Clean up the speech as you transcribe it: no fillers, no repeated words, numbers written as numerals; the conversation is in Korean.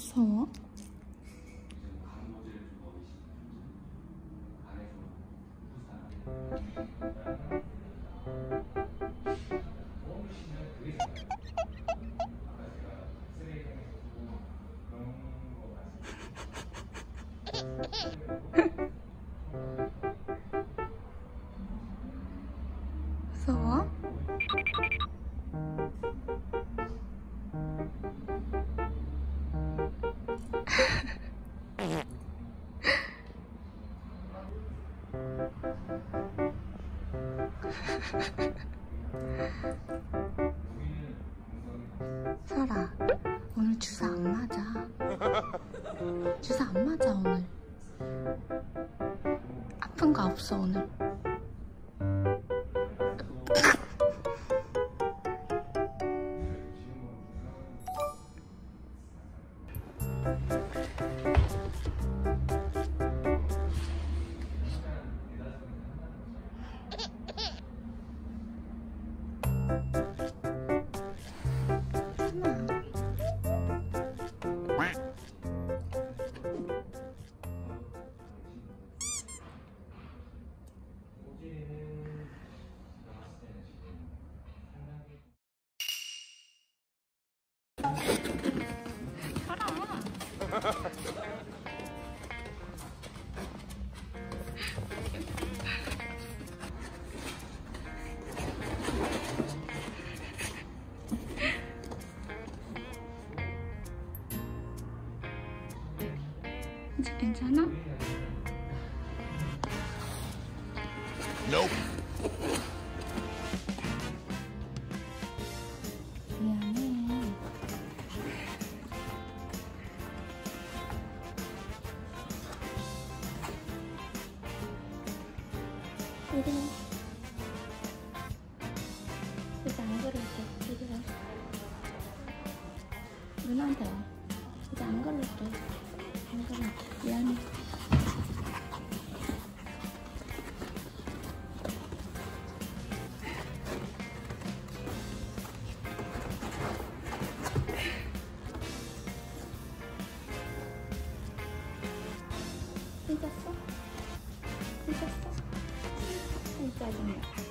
무서워? 무서워? 설아, 오늘 주사 안 맞아. 주사 안 맞아 오늘. 아픈 거 없어 오늘. 이제 괜찮아? Nope. 미안해. 이리 와. 이제 안 그럴게. 이리 와. 누나한테 와. 이제 안 그럴게. 안 그럴게. 미안해. 삐졌어? 삐졌어? 아이 짜증나.